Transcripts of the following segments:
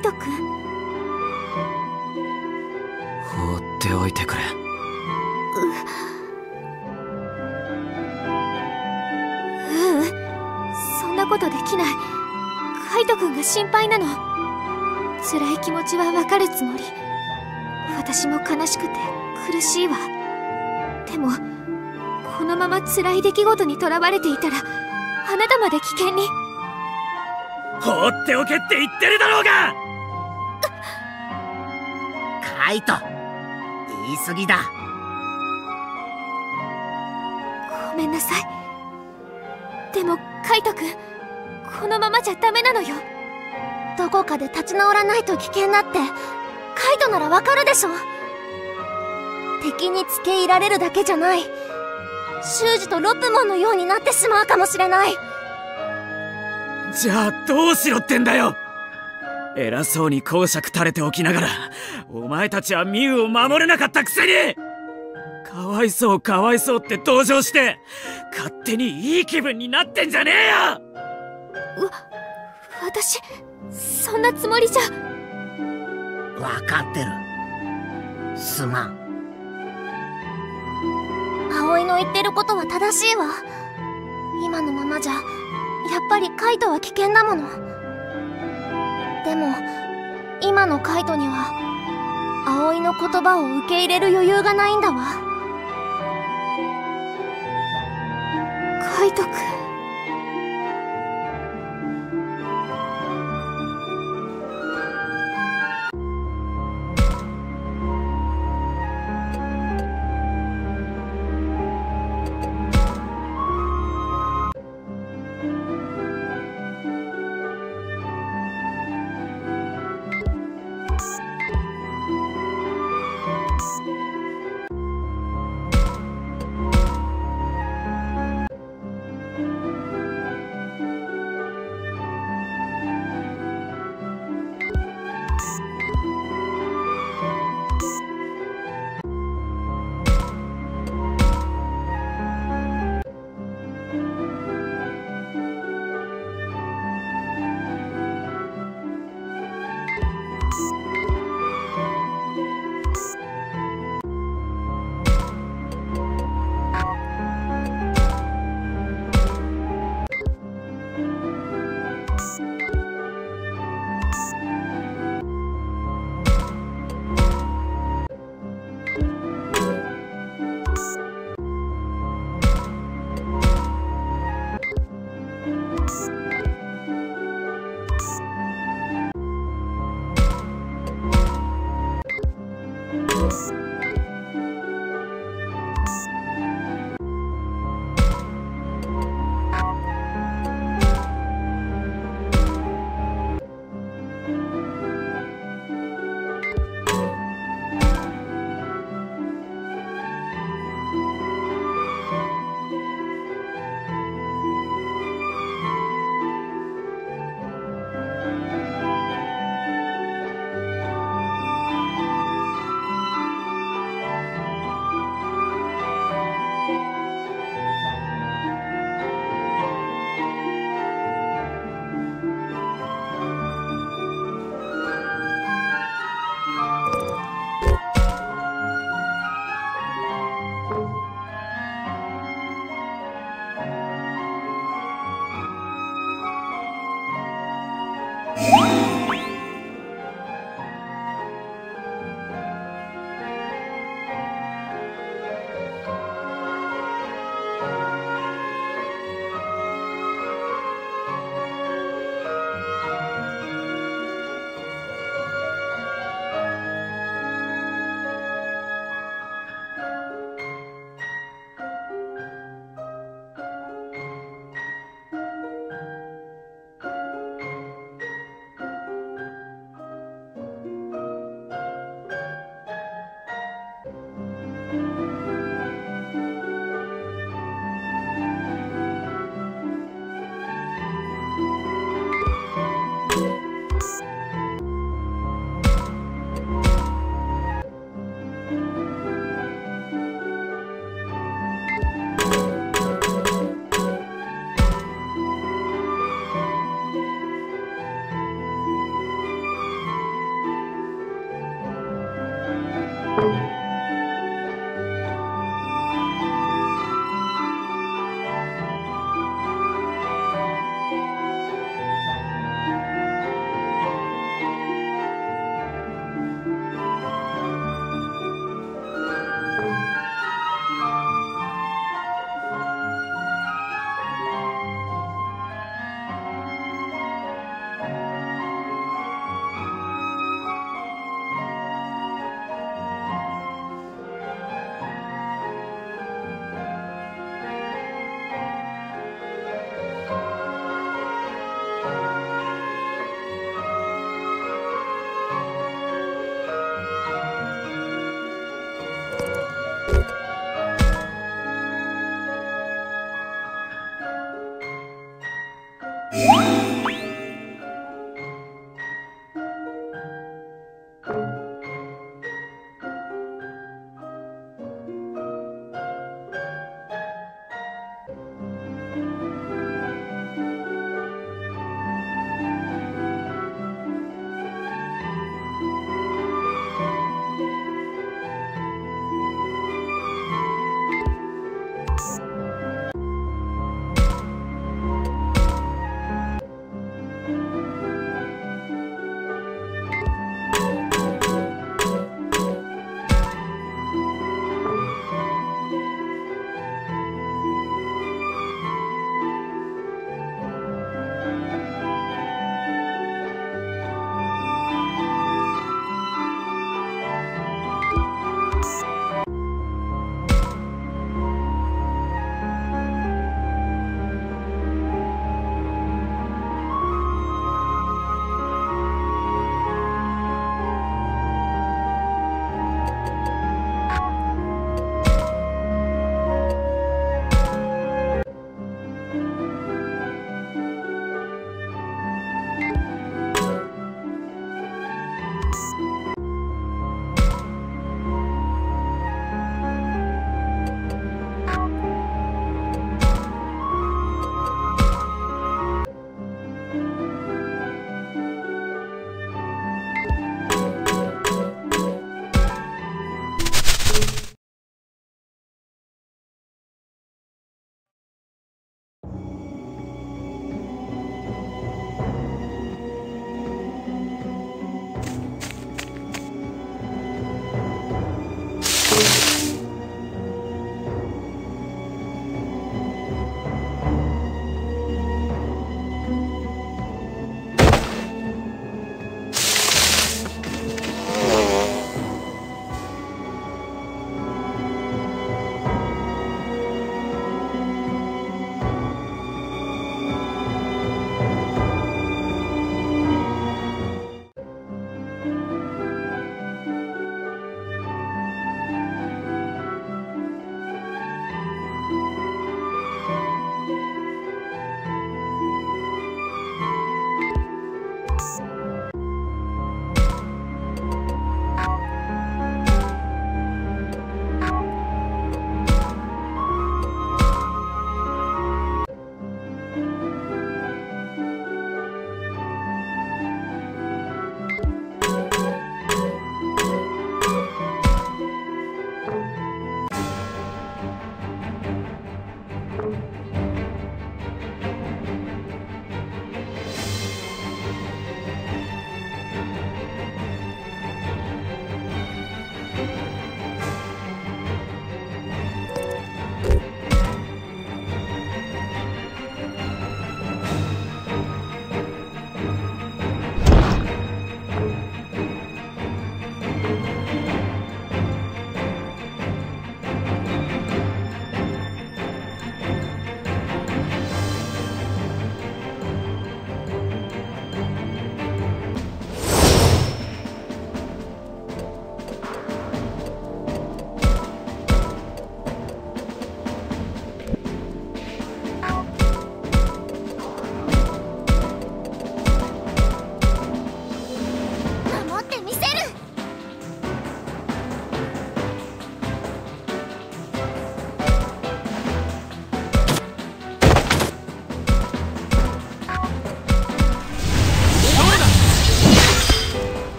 斗くん。 放っておいてくれ。 そんなことできない。カイトくんが心配なの。辛い気持ちはわかるつもり。私も悲しくて苦しいわ。でもこのまま辛い出来事にとらわれていたらあなたまで危険に。 放っておけって言ってるだろうが。 カイト、言い過ぎだ。 ごめんなさい。でもカイトくん、このままじゃダメなのよ。どこかで立ち直らないと危険だってカイトならわかるでしょ。敵に付け入られるだけじゃない、修二とロップモンのようになってしまうかもしれない。 じゃあどうしろってんだよ。偉そうに講釈垂れておきながらお前たちはミュウを守れなかったくせに、かわいそうかわいそうって同情して勝手にいい気分になってんじゃねえよ。 私そんなつもりじゃ。 分かってる。すまん。 葵の言ってることは正しいわ。今のままじゃやっぱりカイトは危険だもの。でも今のカイトには葵の言葉を受け入れる余裕がないんだわ。カイトくん。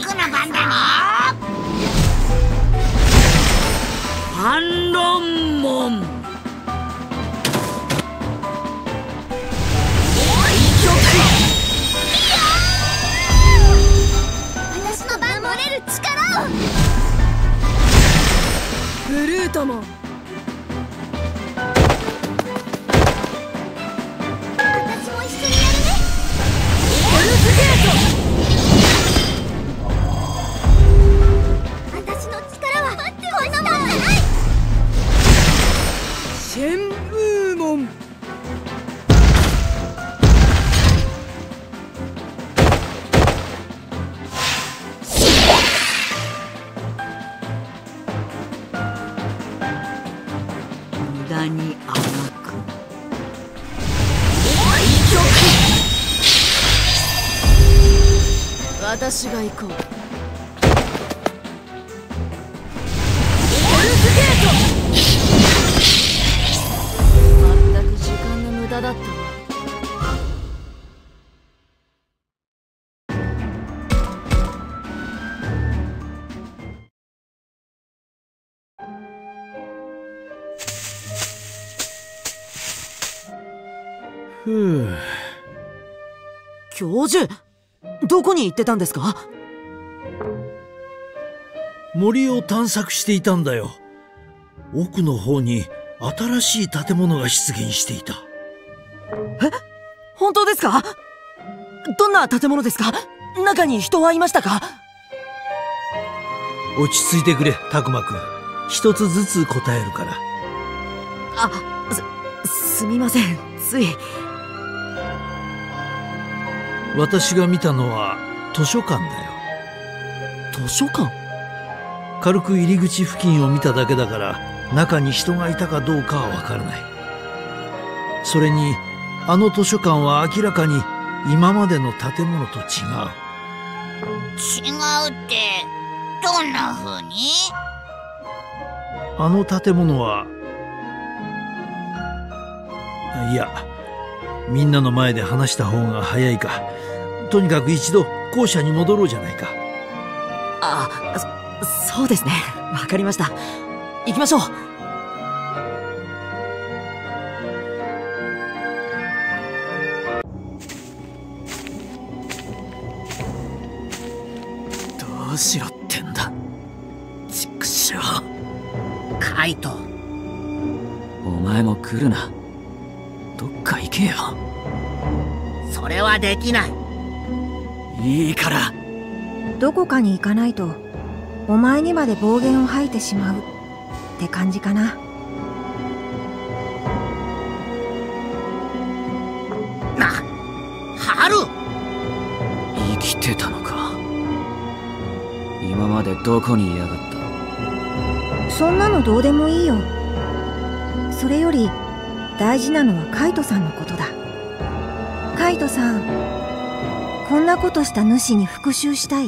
僕の番だね。 反論門。 私の番守れる力を。 ブルートも。 私も一緒にやるね。 ヘルスゲ私の力はこんなもんじゃない。 ート。シェンブーモン。 無駄に甘く。 私が行こう。全く時間の無駄だったわ。 ふう。 教授、どこに行ってたんですか？ 森を探索していたんだよ。奥の方に新しい建物が出現していた。 え、本当ですか？どんな建物ですか？中に人はいましたか？ 落ち着いてくれ、たくまくん。一つずつ答えるから。 すみません、つい。 私が見たのは図書館だよ。 図書館？ 軽く入り口付近を見ただけだから中に人がいたかどうかはわからない。それにあの図書館は明らかに今までの建物と違う。 違うってどんな風に？ あの建物は、いや、みんなの前で話した方が早いか。とにかく一度校舎に戻ろうじゃないか。 そうですね。わかりました。行きましょう。 どうしろってんだ。畜生。 カイト。 お前も来るな。どっか行けよ。 それはできない。 いいから。 どこかに行かないとお前にまで暴言を吐いてしまうって感じかな。 ハル。 生きてたのか。今までどこにいやがった。 そんなのどうでもいいよ。それより大事なのはカイトさんのことだ。カイトさん、こんなことした主に復讐したい？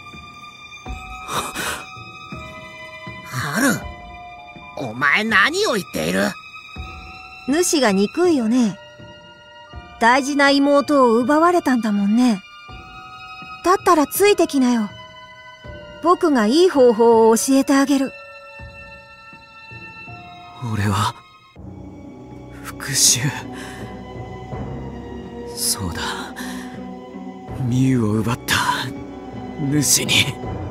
ハル、お前何を言っている？ 主が憎いよね。大事な妹を奪われたんだもんね。だったらついてきなよ。僕がいい方法を教えてあげる。 俺は復讐。そうだ、ミュウを奪った主に。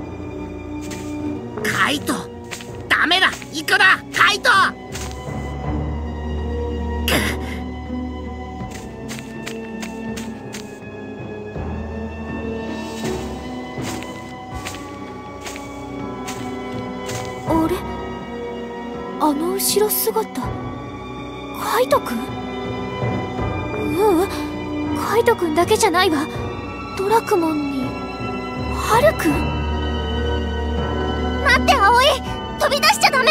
カイト、ダメだ。行くな、カイト。 あれ、あの後ろ姿、カイトくん？カイトくんだけじゃないわ。ドラクモンにハルくん？待って葵、飛び出しちゃダメ。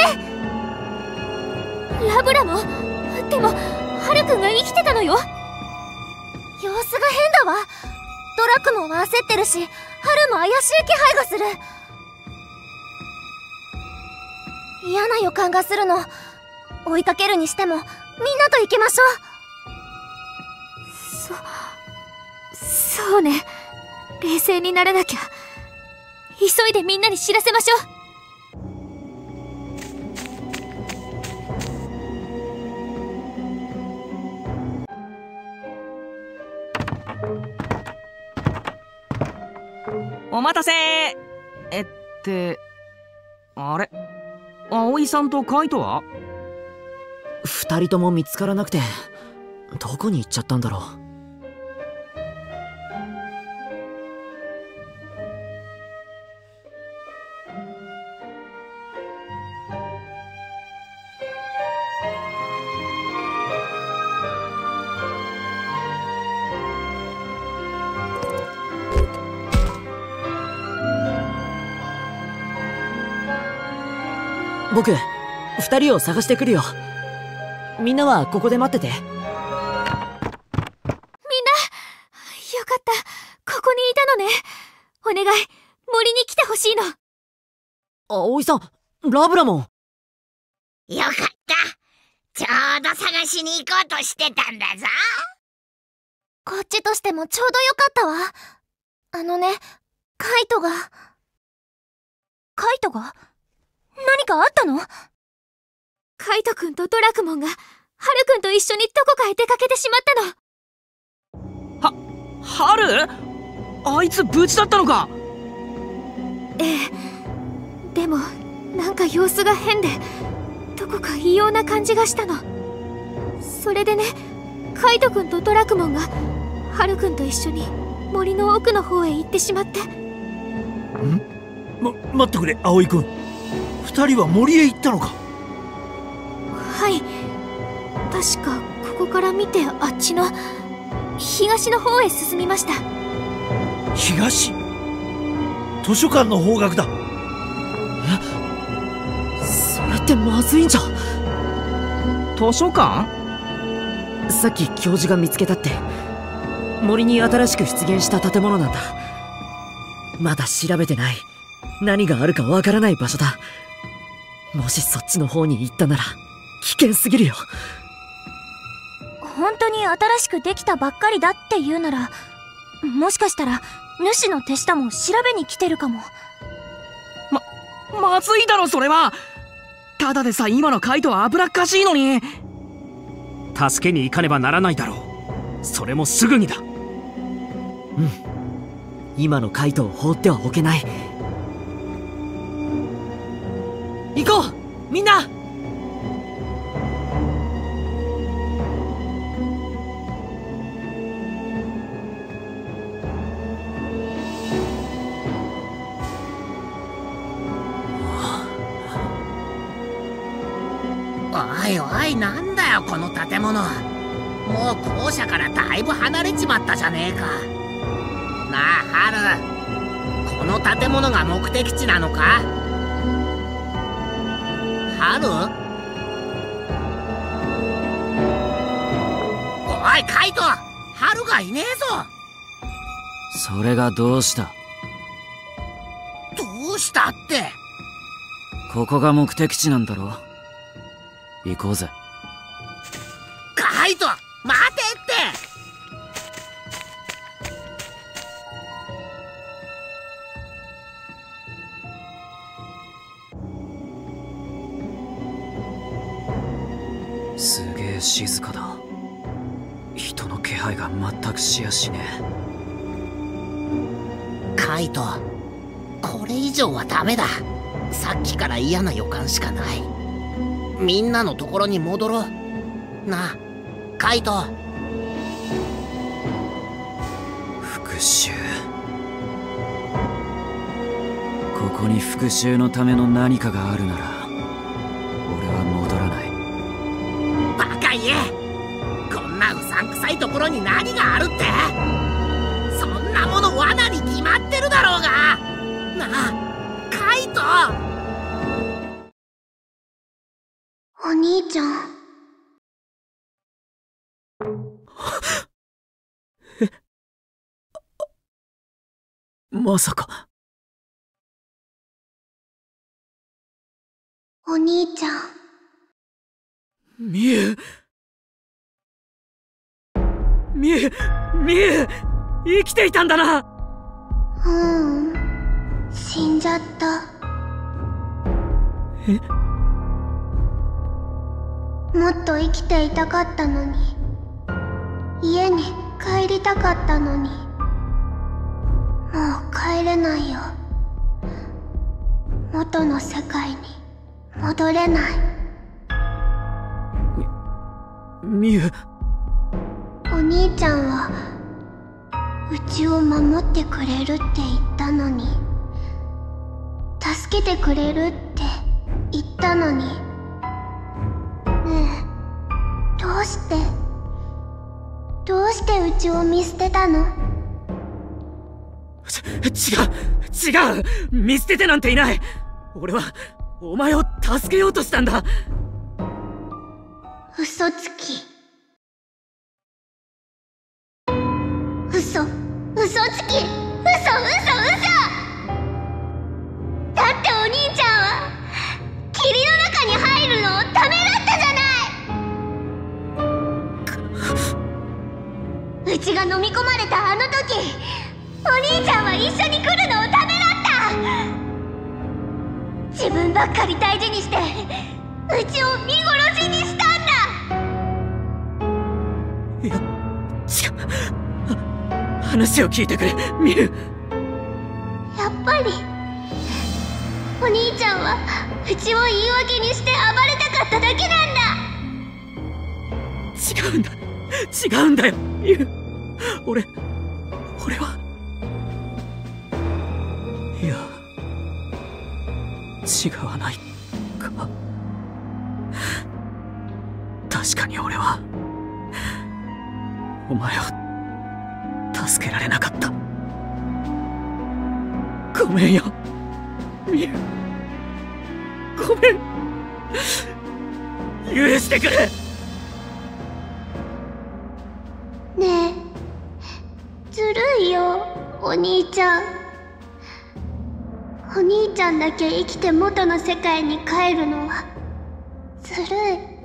ラブラも。でもハルくんが生きてたのよ。様子が変だわ。ドラクモンは焦ってるし、ハルも怪しい気配がする。嫌な予感がするの。追いかけるにしてもみんなと行きましょう。そうね、冷静にならなきゃ。 急いでみんなに知らせましょう。 お待たせあれ、葵さんとカイトは？二人とも見つからなくて、どこに行っちゃったんだろう。僕、二人を探してくるよ。みんなはここで待ってて。みんな、よかった。ここにいたのね。お願い、森に来てほしいの。 葵さん、ラブラも。 よかった。ちょうど探しに行こうとしてたんだぞ。 こっちとしてもちょうどよかったわ。カイトが何かあったの？カイトくんとドラクモンがハルくんと一緒にどこかへ出かけてしまったの。 ハル？あいつ無事だったのか？ ええ。でもなんか様子が変で、どこか異様な感じがしたの。それでね、カイトくんとドラクモンがハルくんと一緒に森の奥の方へ行ってしまって。 待ってくれ、葵くん。二人は森へ行ったのか？ はい。確かここから見てあっちの東の方へ進みました。 東？図書館の方角だ。 それってまずいんじゃ。図書館？さっき教授が見つけたって、森に新しく出現した建物なんだ。まだ調べてない、何があるかわからない場所だ。もしそっちの方に行ったなら危険すぎるよ。 本当に新しくできたばっかりだって言うなら、もしかしたら主の手下も調べに来てるかも。 まずいだろそれは。ただでさえ今のカイトは危っかしいのに。 助けに行かねばならないだろう。それもすぐにだ。 今のカイトを放ってはおけない。行こうみんな。 おいおい、なんだよこの建物。もう校舎からだいぶ離れちまったじゃねえか。なあハル、この建物が目的地なのか？ハル？おいカイト、ハルがいねえぞ。 それがどうした？ どうしたって。 ここが目的地なんだろ。行こうぜ。 カイト、待てって。 すげえ静かだ。人の気配が全くしやしねえ。カイト、これ以上はダメだ。さっきから嫌な予感しかない。みんなのところに戻ろう。なあカイト。 復讐。ここに復讐のための何かがあるなら俺は戻らない。 バカ言え。こんなうさんくさいところに何があるって。そんなもの罠に決まってるだろうが。なあカイト。 お兄ちゃん。 まさか。 お兄ちゃん。 みゆ、生きていたんだな。 死んじゃじゃった。 え？ もっと生きていたかったのに、家に帰りたかったのに、もう帰れないよ。元の世界に戻れない。 みゆ。 お兄ちゃんはうちを守ってくれるって言ったのに、助けてくれるって言ったのに。ねえ、どうしてうちを見捨てたの？ 違う見捨ててなんていない。俺はお前を助けようとしたんだ。 嘘つき。嘘つき。だってお兄ちゃんは霧の中に入るのダメだったじゃない。うちが飲み込まれたあの時、お兄ちゃんは一緒に来るのをダメだった。自分ばっかり大事にしてうちを見殺しにしたんだ。 いや、違う。話を聞いてくれ、みゆ。 やっぱりお兄ちゃんはうちを言い訳にして暴れたかっただけなんだ。 違うんだよ、みゆ。俺はいや、違わないか。確かに俺はお前を助けられなかった。ごめんよ、みゆ。ごめん。許してくれ。 ねえ、ずるいよ、お兄ちゃん。お兄ちゃんだけ生きて元の世界に帰るのはずるい。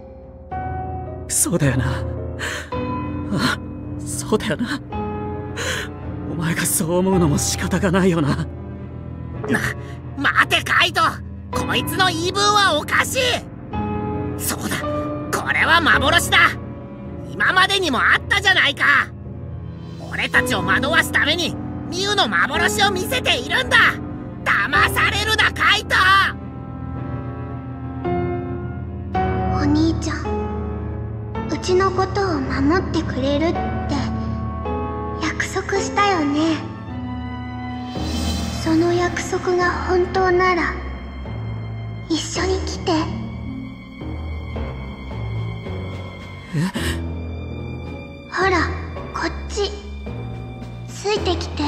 そうだよな。ああ、そうだよな。お前がそう思うのも仕方がないよな。 待てカイト、こいつの言い分はおかしい。そうだ、これは幻だ。今までにもあったじゃないか。俺たちを惑わすためにミユの幻を見せているんだ。騙されるなカイト。 お兄ちゃん、うちのことを守ってくれるって約束したよね。その約束が本当なら一緒に来て。ほら、こっちついてきて。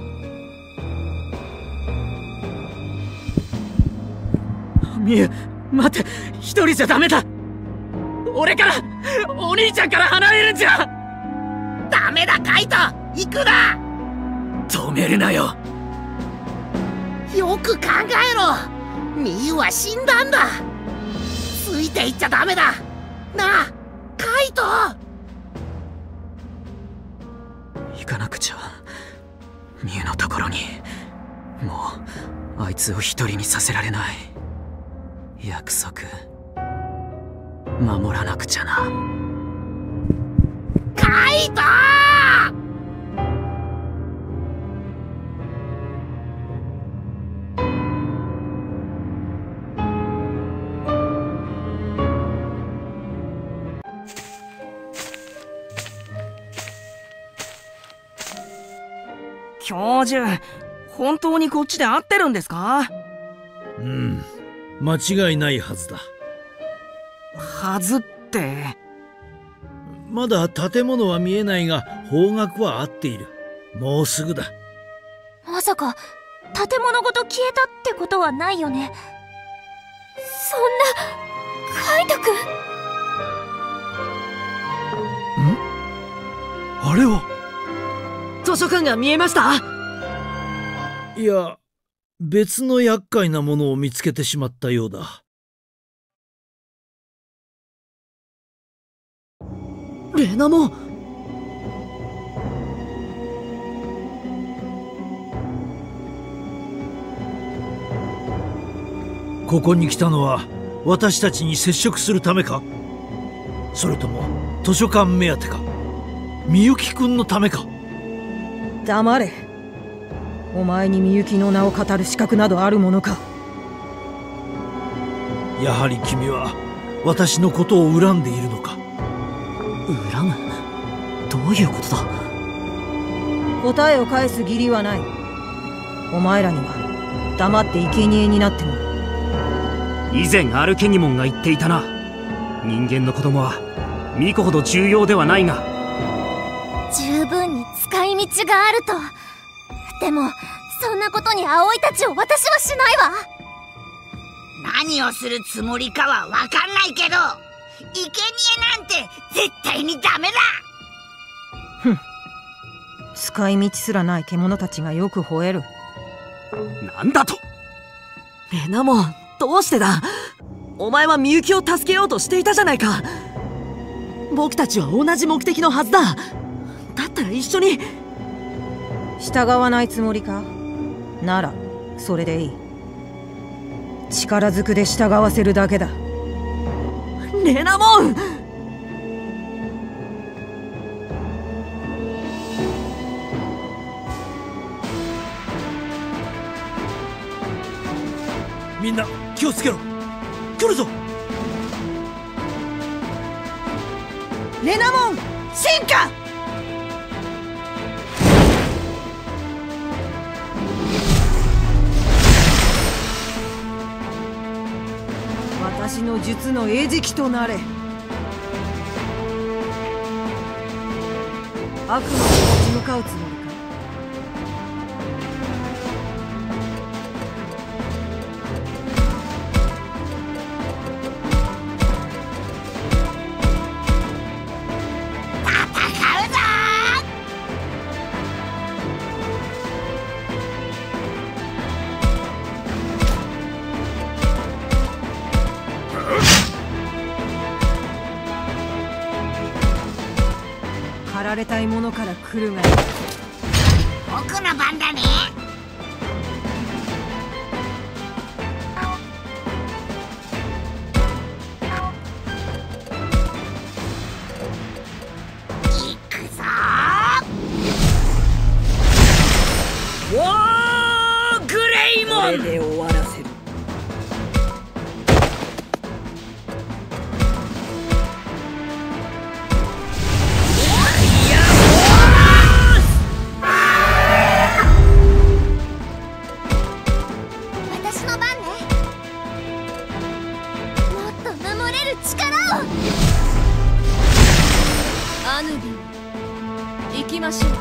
みゆ、待って、一人じゃダメだ。俺からお兄ちゃんから離れるんじゃ。 ダメだカイト、行くな。 止めるなよ。 よく考えろ。ミユは死んだんだ。ついていっちゃダメだなあカイト。 行かなくちゃ。ミユのところに。もうあいつを一人にさせられない。約束守らなくちゃな。 カイト。 教授、本当にこっちで合ってるんですか？ うん、間違いないはずだ。 はずって？ まだ建物は見えないが方角は合っている。もうすぐだ。 まさか建物ごと消えたってことはないよね。そんな、カイトくん。 あれは図書館が見えました。 いや、別の厄介なものを見つけてしまったようだ。 レナも。 ここに来たのは私たちに接触するためか？それとも図書館目当てか？みゆきくんのためか？ 黙れ。お前にみゆきの名を語る資格などあるものか。 やはり君は私のことを恨んでいるのか？ 恨む？どういうことだ？ 答えを返す義理はない。お前らには黙って生贄になってもらう。 以前アルケニモンが言っていたな。人間の子供は巫女ほど重要ではないが、 十分に使い道があると。でもそんなことに葵たちを私はしないわ。 何をするつもりかはわかんないけど、生贄なんて絶対にダメだ。 ふん。使い道すらない獣たちがよく吠える。 なんだと？ レナモン、どうしてだ？お前はみゆきを助けようとしていたじゃないか。僕たちは同じ目的のはずだ。だったら一緒に。 従わないつもりか？ならそれでいい。力ずくで従わせるだけだ。 レナモン！ みんな気をつけろ。来るぞ。 レナモン進化！私の術の餌食となれ。悪魔に立ち向かうつもりか？狩られたいものから来るがいい。 僕の番だね。行くぞー。 おー、グレイモン！これで終わらせる。 アヌビー、行きましょう。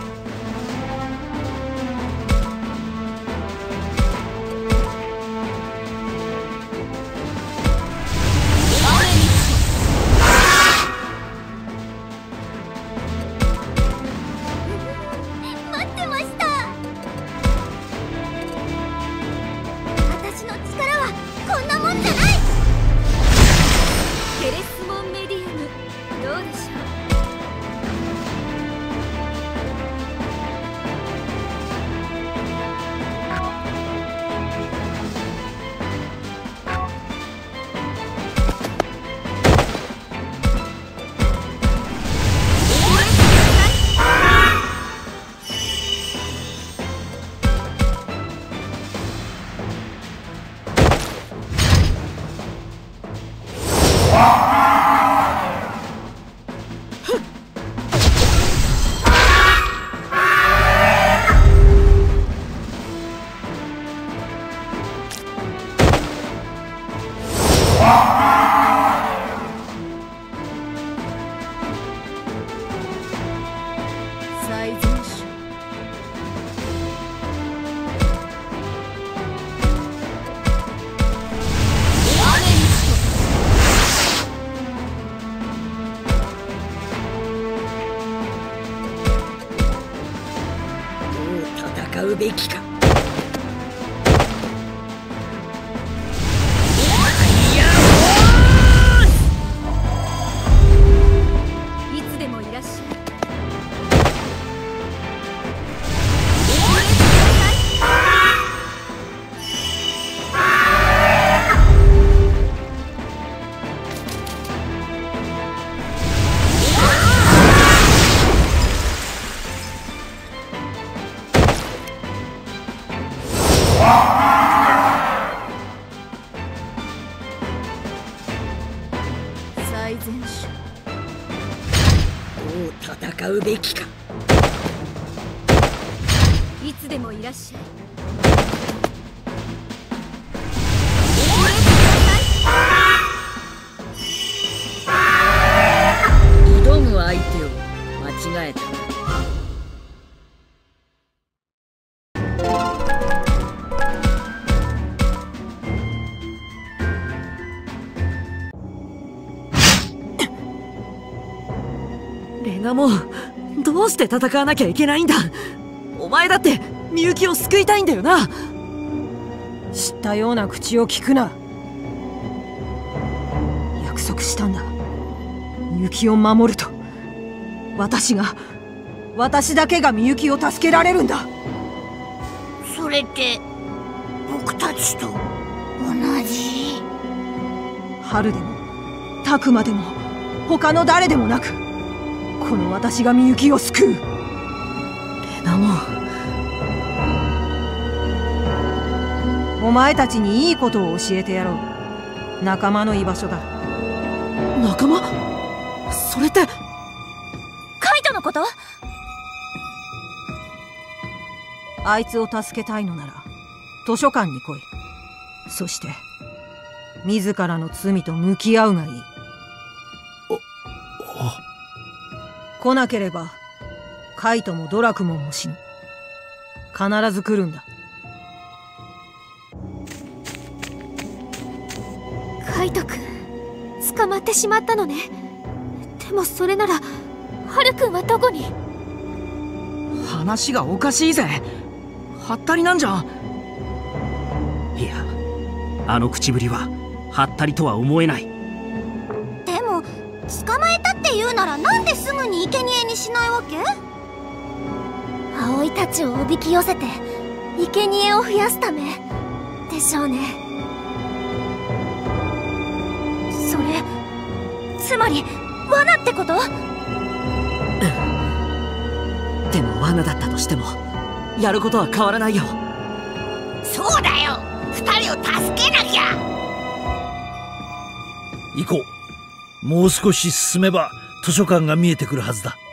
待ってました。私の力はこんなもんじゃない。テレスモンメディウム、どうでしょう？ 最善手。 どう戦うべきか。 いつでもいらっしゃい。 うべきか。 いつでもいらっしゃい。 挑む相手を間違えた。レナモ、どうして戦わなきゃいけないんだ。お前だってみゆきを救いたいんだよな。 知ったような口を聞くな。約束したんだ。みゆきを守ると。私だけがみゆきを助けられるんだ。 それって僕たちと同じ。 春でもタクマでも他の誰でもなく、この私がみゆきを救う。レナモ、お前たちにいいことを教えてやろう。仲間の居場所だ。 仲間？それってカイトのこと？ あいつを助けたいのなら図書館に来い。そして自らの罪と向き合うがいい。来なければカイトもドラクモンも死ぬ。必ず来るんだ。 カイトくん捕まってしまったのね。でもそれならハルくんはどこに？ 話がおかしいぜ。はったりなんじゃん。 いや、あの口ぶりははったりとは思えない。 でも捕まえたって言うならなんですぐに生贄にしないわけ？ 葵たちをおびき寄せて生贄を増やすためでしょうね。それつまり罠ってこと？ でも罠だったとしてもやることは変わらないよ。 そうだよ、二人を助けなきゃ。 行こう。もう少し進めば図書館が見えてくるはずだ。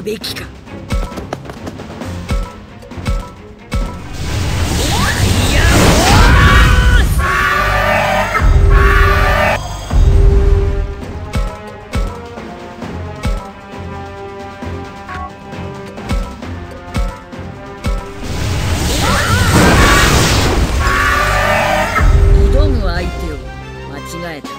むべきか。挑む相手を間違えた。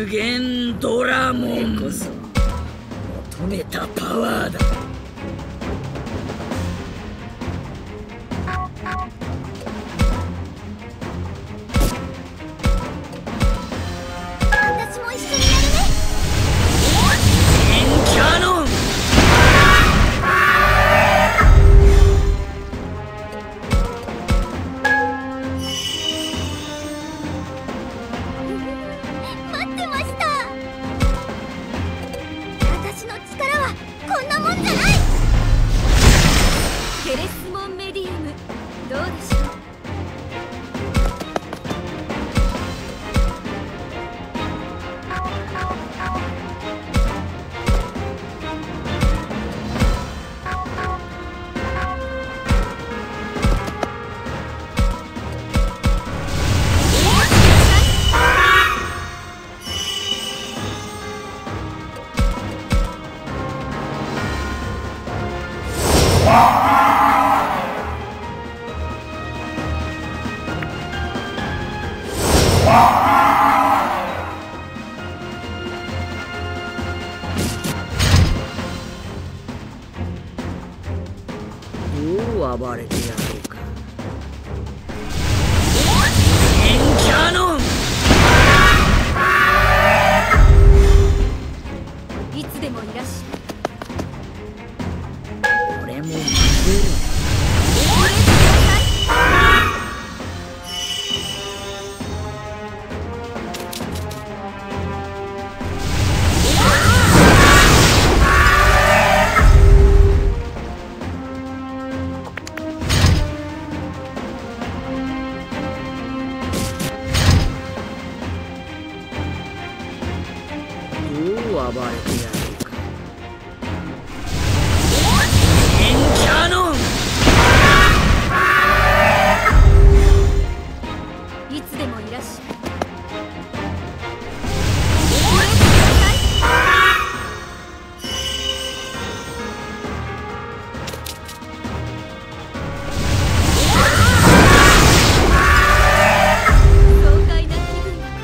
限ドラモンこそ求めたパワーだ。 私も一緒にやるね。 キャノン。 待ってました。私の力はこんなもんじゃない。テレスモンメディウム、どうでしょう。 どう暴れてやろうか。キャノン。 いつでもいらっし俺も負ける。暴れてやろうか。キャノン。 いつでもいらっしゃい。爽快な気分だ。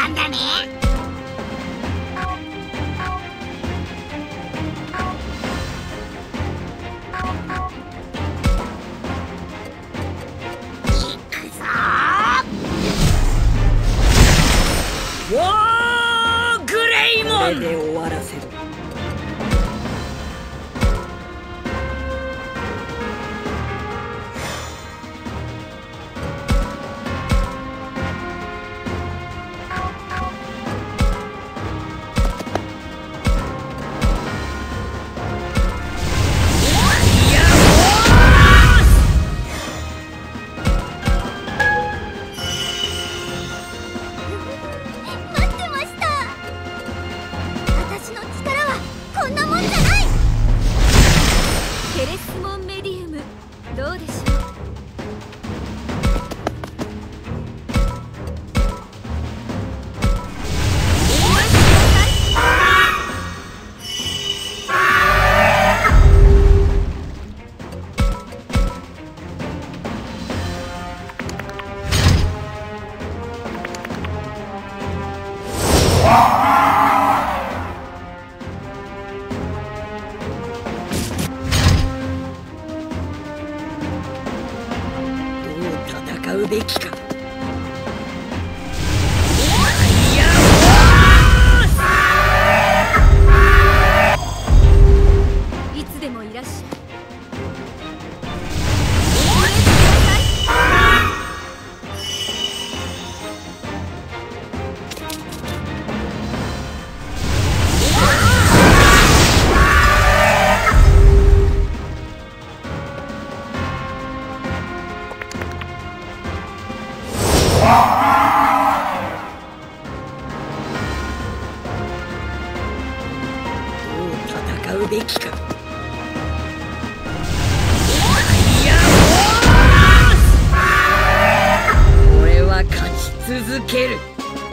なんだね。いくぞー。 わーグレイモン。これで終わらせる。べきか。 いつでもいらっしゃい。 戦うべきか。俺は勝ち続ける。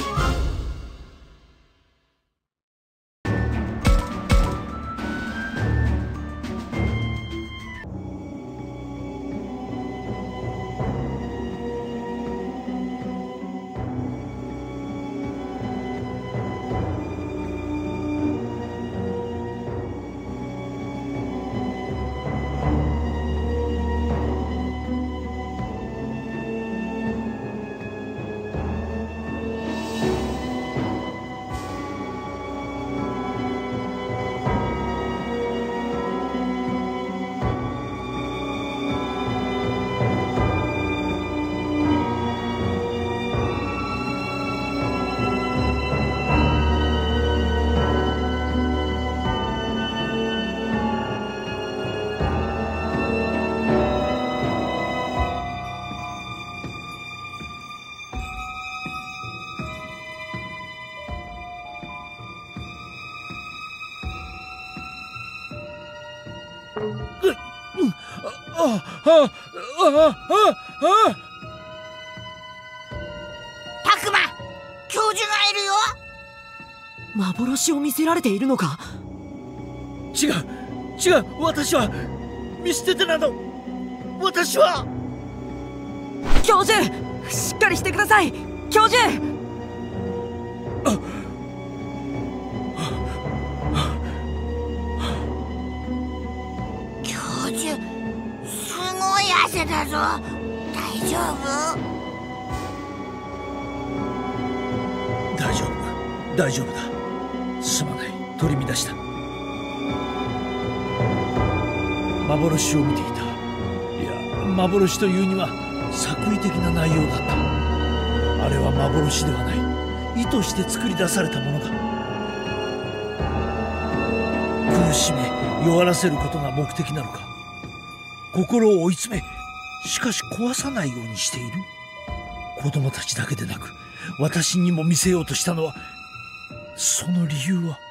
タクマ、教授がいるよ。 幻を見せられているのか。 違う、私は見捨ててなど、私は。 教授、しっかりしてください。教授。 教授、すごい汗だぞ。大丈夫？ 大丈夫だ。すまない、取り乱した。幻を見ていた。いや、幻というには作為的な内容だった。あれは幻ではない、意図して作り出されたものだ。苦しめ弱らせることが目的なのか。心を追い詰め、しかし壊さないようにしている。子供たちだけでなく私にも見せようとしたのは、その理由は。